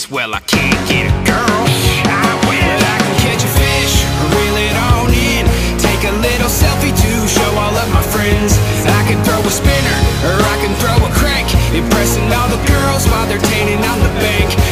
guess, well, I can't get a girl. But I can catch a fish, reel it on in, take a little selfie to show all of my friends. I can throw a spinner, or I can throw a crank, impressing all the girls while they're tanning on the bank.